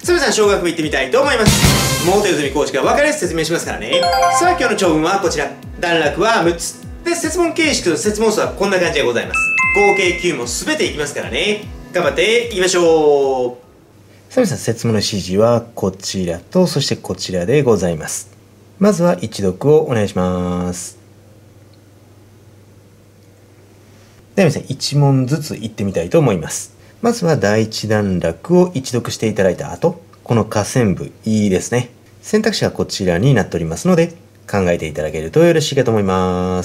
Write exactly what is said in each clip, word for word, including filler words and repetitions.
さあ皆さん、小学部行ってみたいと思います。モーテルズミ講師が分かりやすく説明しますからね。さあ今日の長文はこちら。段落はむっつ。で、設問形式と設問数はこんな感じでございます。合計きゅう問すべていきますからね。頑張っていきましょう。さあ皆さん、設問の指示はこちらと、そしてこちらでございます。まずは一読をお願いします。では皆さん、一問ずつ言ってみたいと思います。まずは第一段落を一読していただいた後、この下線部、いいですね。選択肢がこちらになっておりますので、考えていただけるとよろしいかと思います。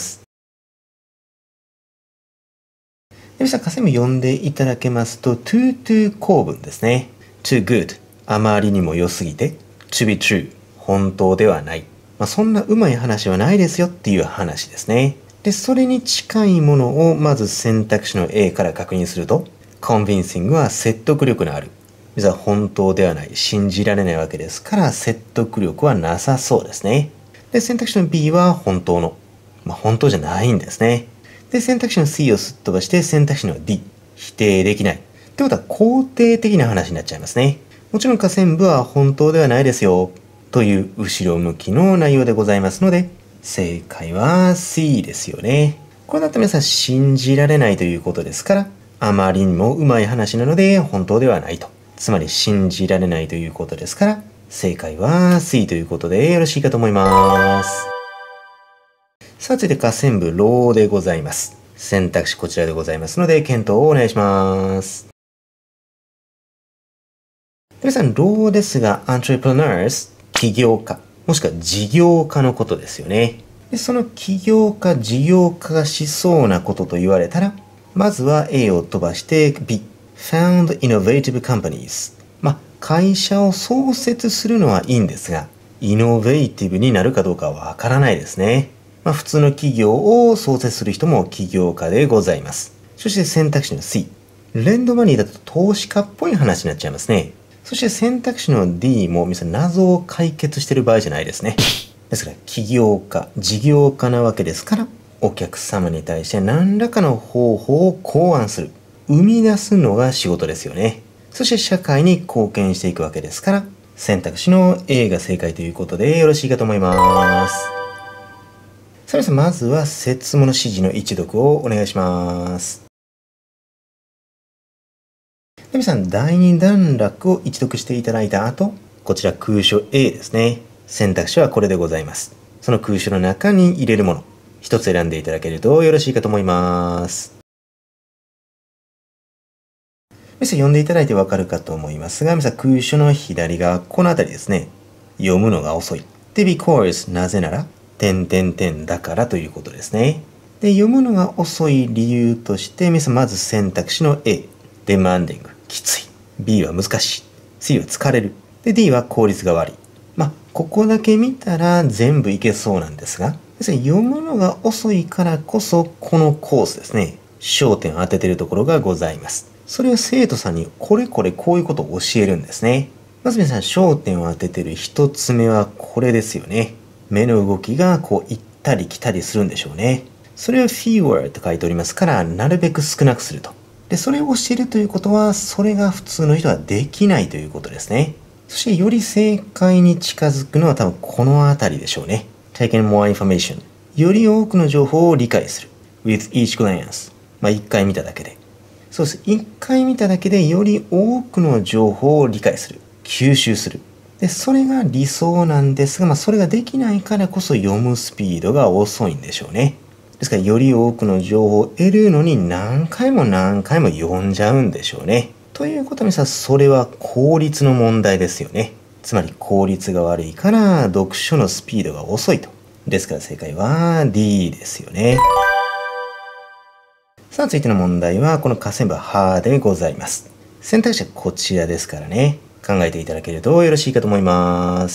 で、皆さん、下線部読んでいただけますと、too too 構文ですね。too good、あまりにも良すぎて、to be true、本当ではない。まあ、そんなうまい話はないですよっていう話ですね。で、それに近いものをまず選択肢の A から確認すると、convincing は説得力のある。実は本当ではない、信じられないわけですから、説得力はなさそうですね。で、選択肢の B は本当の。まあ、本当じゃないんですね。で、選択肢の C をすっ飛ばして、選択肢の D、否定できない。ってことは肯定的な話になっちゃいますね。もちろん下線部は本当ではないですよ。という後ろ向きの内容でございますので、正解は C ですよね。これだと皆さん信じられないということですから、あまりにもうまい話なので本当ではないと。つまり信じられないということですから、正解は C ということでよろしいかと思います。さあ続いて下線部、ローでございます。選択肢こちらでございますので、検討をお願いします。皆さん、ローですが、entrepreneurs、起業家、もしくは事業家のことですよね。で、その起業家、事業家がしそうなことと言われたら、まずは A を飛ばして B、found innovative companies。まあ、会社を創設するのはいいんですが、イノベーティブになるかどうかはわからないですね。まあ、普通の企業を創設する人も起業家でございます。そして選択肢の C。レンドマニーだと投資家っぽい話になっちゃいますね。そして選択肢の D も皆さん謎を解決してる場合じゃないですね。ですから起業家、事業家なわけですから、お客様に対して何らかの方法を考案する。生み出すのが仕事ですよね。そして社会に貢献していくわけですから、選択肢の A が正解ということでよろしいかと思います。さあ皆さん、まずは設問の指示の一読をお願いします。皆さん、だいに段落を一読していただいた後、こちら空所 A ですね。選択肢はこれでございます。その空所の中に入れるもの、一つ選んでいただけるとよろしいかと思います。皆さん読んでいただいてわかるかと思いますが、皆さん空所の左側、このあたりですね。読むのが遅い。で、because なぜなら、点点点だからということですね。で、読むのが遅い理由として、皆さんまず選択肢の A、demanding、きつい。B は難しい。C は疲れる。で、D は効率が悪い。まあ、ここだけ見たら全部いけそうなんですが、読むのが遅いからこそ、このコースですね。焦点を当てているところがございます。それを生徒さんにこれこれこういうことを教えるんですね。まず皆さん、焦点を当てている一つ目はこれですよね。目の動きがこう行ったり来たりするんでしょうね。それを fewer と書いておりますから、なるべく少なくすると。で、それを教えるということは、それが普通の人はできないということですね。そしてより正解に近づくのは多分このあたりでしょうね。taking more information。より多くの情報を理解する。with each glance。まあ一回見ただけで。そうです。一回見ただけでより多くの情報を理解する。吸収する。で、それが理想なんですが、まあそれができないからこそ読むスピードが遅いんでしょうね。ですからより多くの情報を得るのに何回も何回も読んじゃうんでしょうね。ということは皆さん、それは効率の問題ですよね。つまり効率が悪いから読書のスピードが遅いと。ですから正解は D ですよね。さあ続いての問題はこの下線部はでございます。選択肢はこちらですからね。考えていただけるとよろしいかと思います。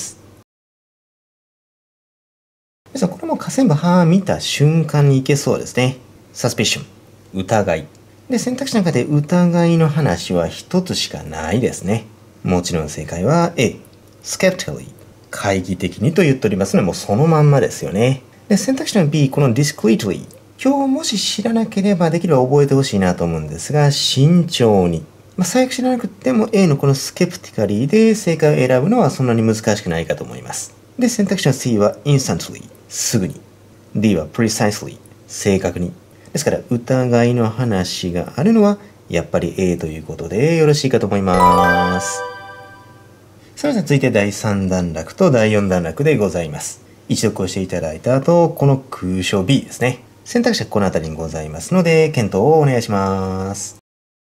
皆さん、これも下線部は見た瞬間にいけそうですね。suspicion、疑い。で、選択肢の中で疑いの話は一つしかないですね。もちろん正解は A、skeptically、懐疑的にと言っておりますので、もうそのまんまですよね。で、選択肢の B、この discreetly。今日もし知らなければできれば覚えてほしいなと思うんですが、慎重に。 まあ、最悪知らなくても A のこのスケプティカリーで正解を選ぶのはそんなに難しくないかと思います。で、選択肢の C は instantly、すぐに。D は precisely、正確に。ですから、疑いの話があるのは、やっぱり A ということでよろしいかと思います。さあ、続いてだいさん段落とだいよん段落でございます。一読をしていただいた後、この空所 B ですね。選択肢はこの辺りにございますので、検討をお願いします。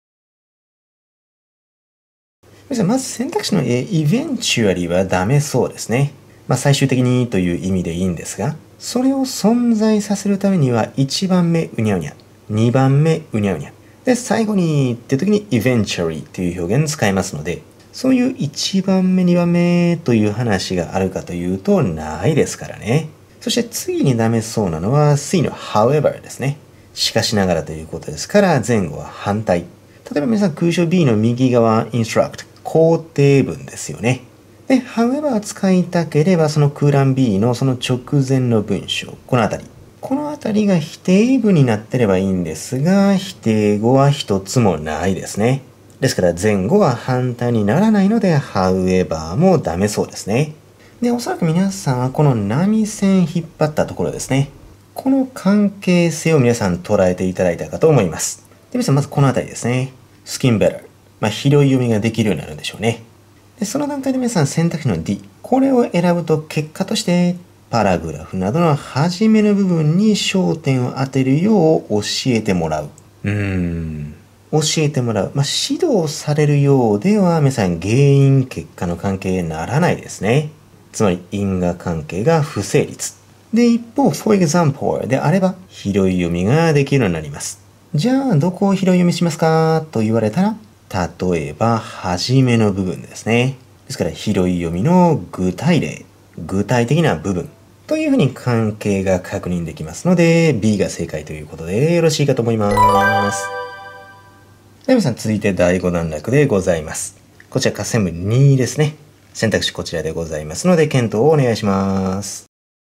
まず選択肢の A、eventually はダメそうですね。まあ、最終的にという意味でいいんですが、それを存在させるためにはいちばんめうにゃうにゃ、にばんめうにゃうにゃ。で、最後にって時に eventually という表現使いますので、そういういちばんめ、にばんめという話があるかというとないですからね。そして次にダメそうなのは C の however ですね。しかしながらということですから前後は反対。例えば皆さん空所 B の右側 instruct 肯定文ですよね。で、however 使いたければその空欄 B のその直前の文章、このあたり。このあたりが否定文になってればいいんですが、否定語は一つもないですね。ですから前後は反対にならないので however もダメそうですね。で、おそらく皆さんはこの波線引っ張ったところですね。この関係性を皆さん捉えていただいたかと思います。で、皆さんまずこのあたりですね。skin better。まあ、拾い読みができるようになるんでしょうね。で、その段階で皆さん選択肢の D。これを選ぶと結果としてパラグラフなどの初めの部分に焦点を当てるよう教えてもらう。うーん。教えてもらう。まあ、指導されるようでは皆さん原因結果の関係にならないですね。つまり因果関係が不成立。で、一方 for example であれば拾い読みができるようになります。じゃあどこを拾い読みしますかと言われたら、例えば初めの部分ですね。ですから拾い読みの具体例、具体的な部分というふうに関係が確認できますので B が正解ということでよろしいかと思います。では皆さん続いてだいご段落でございます。こちら下線部にですね。選択肢こちらでございますので検討をお願いします。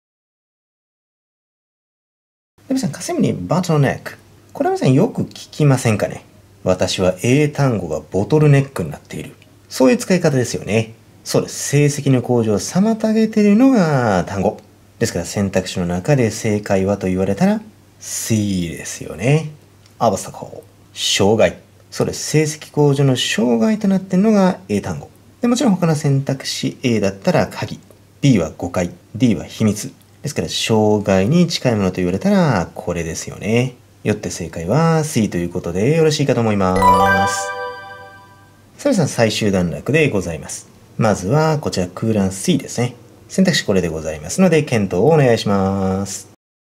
で皆さん下線部にボトルネック。これは皆さんよく聞きませんかね。私は英単語がボトルネックになっている。そういう使い方ですよね。そうです。成績の向上を妨げているのが単語。ですから選択肢の中で正解はと言われたら C ですよね。obstacle。障害。そうです。成績向上の障害となっているのが英単語。でもちろん他の選択肢 A だったら鍵。B は誤解。D は秘密。ですから障害に近いものと言われたらこれですよね。よって正解は C ということでよろしいかと思います。さあ皆さん最終段落でございます。まずはこちら空欄 C ですね。選択肢これでございますので検討をお願いします。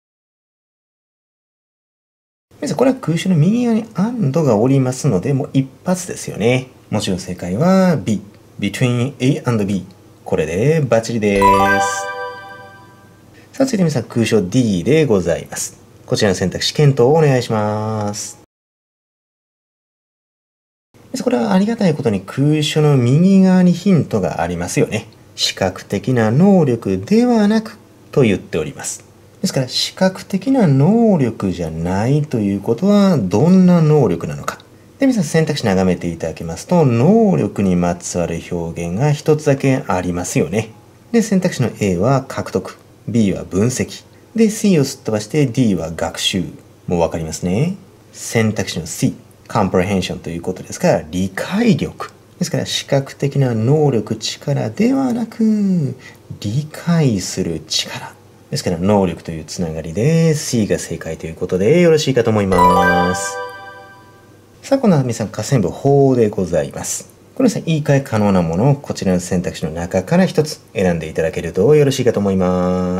皆さんこれは空所の右側に and がおりますのでもう一発ですよね。もちろん正解は B。between A and B。これでバッチリです。さあ続いて皆さん空所 D でございます。こちらの選択肢検討をお願いします。これはありがたいことに空所の右側にヒントがありますよね。視覚的な能力ではなくと言っております。ですから視覚的な能力じゃないということはどんな能力なのか。で、皆さん選択肢眺めていただきますと能力にまつわる表現が一つだけありますよね。で、選択肢の A は獲得、B は分析。で、C をすっ飛ばして D は学習。もうわかりますね。選択肢の C、comprehension ということですから、理解力。ですから、視覚的な能力、力ではなく、理解する力。ですから、能力というつながりで C が正解ということでよろしいかと思います。さあ、今度は皆さん、下線部法でございます。これですね、言い換え可能なものをこちらの選択肢の中から一つ選んでいただけるとよろしいかと思います。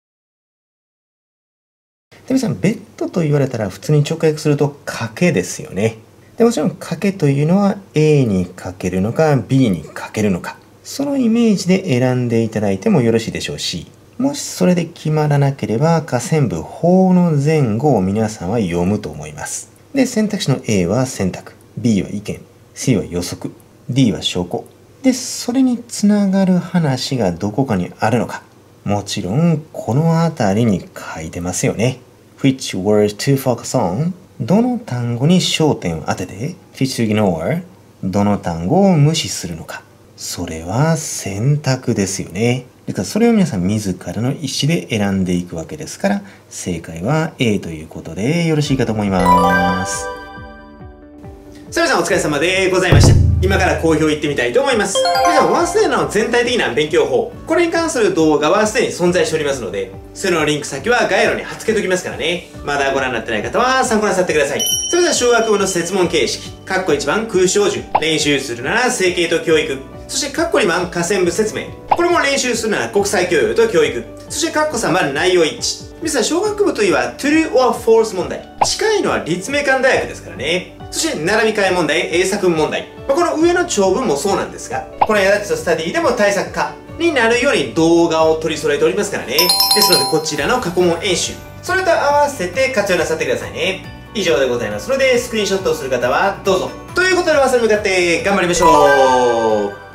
で皆さん、ベッドと言われたら普通に直訳すると賭けですよね。でもちろん賭けというのは A にかけるのか B にかけるのか、そのイメージで選んでいただいてもよろしいでしょうし、もしそれで決まらなければ下線部法の前後を皆さんは読むと思います。で、選択肢の A は選択、B は意見、C は予測、D は証拠。で、それにつながる話がどこかにあるのか。もちろんこの辺りに書いてますよね。Which words to focus on? どの単語に焦点を当てて Which to ignore? どの単語を無視するのか。それは選択ですよね。だからそれを皆さん自らの意思で選んでいくわけですから、正解は A ということでよろしいかと思います。さあ皆さんお疲れ様でございました。今から好評いってみたいと思います。皆さん、ワーストエナの全体的な勉強法、これに関する動画はすでに存在しておりますので、それのリンク先は概要欄に貼っ付けておきますからね。まだご覧になってない方は参考なさってください。それでは小学部の設問形式、カッコいちばん空小順、練習するなら整形と教育、そしてカッコにばん下線部説明、これも練習するなら国際教養と教育、そしてカッコさんばん内容一致。皆さん、小学部といえば True or False 問題。近いのは立命館大学ですからね。そして並び替え問題、英作文問題。まあ、この上の長文もそうなんですが、このやだちとスタディでも対策化になるように動画を取り揃えておりますからね。ですので、こちらの過去問演習、それと合わせて活用なさってくださいね。以上でございますので、スクリーンショットをする方はどうぞ。ということで、明日に向かって頑張りましょう。